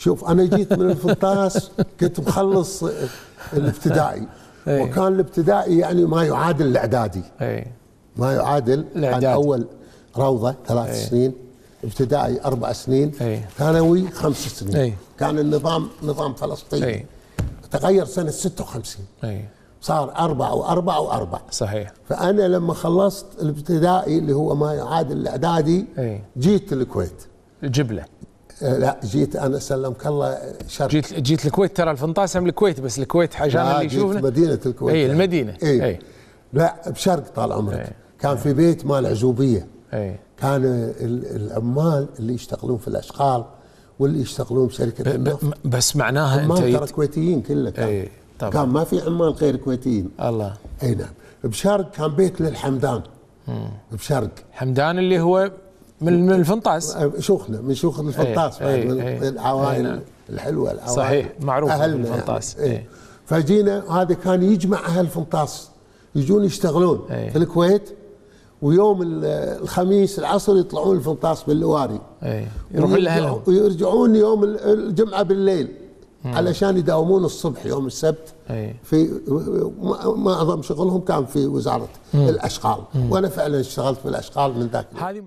شوف انا جيت من الفنطاس كنت مخلص الابتدائي، وكان الابتدائي يعني ما يعادل الاعدادي، ما يعادل. كان اول روضه 3 سنين، ابتدائي 4 سنين، ثانوي 5 سنين. كان النظام نظام فلسطيني، تغير سنه 56، صار 4 و4 و4. صحيح. فانا لما خلصت الابتدائي اللي هو ما يعادل الاعدادي جيت الكويت. جبله؟ لا، جيت انا سلمك الله شرق. جيت الكويت، ترى الفنطاس من الكويت، بس الكويت عشان اللي يشوفنا. مدينه الكويت. اي المدينه. اي لا، بشرق طال عمرك. كان في بيت مال عزوبيه. كان العمال اللي يشتغلون في الاشغال واللي يشتغلون بشركه النفط، بس معناها انت ترى كويتيين كله كان. طبعا. كان ما في عمال غير كويتيين. الله. اي نعم. بشرق كان بيت للحمدان. بشرق حمدان اللي هو من الفنطاس، شيوخنا من شيوخ الفنطاس، من العوائل الحلوه، العوائل صحيح معروف اهلنا الفنطاس. يعني. فجينا، هذا كان يجمع اهل الفنطاس يجون يشتغلون في الكويت، ويوم الخميس العصر يطلعون الفنطاس باللواري، يروحون لاهلهم ويرجعون يوم الجمعه بالليل علشان يداومون الصبح يوم السبت. في معظم شغلهم كان في وزاره الاشغال، وانا فعلا اشتغلت في الاشغال من ذاك.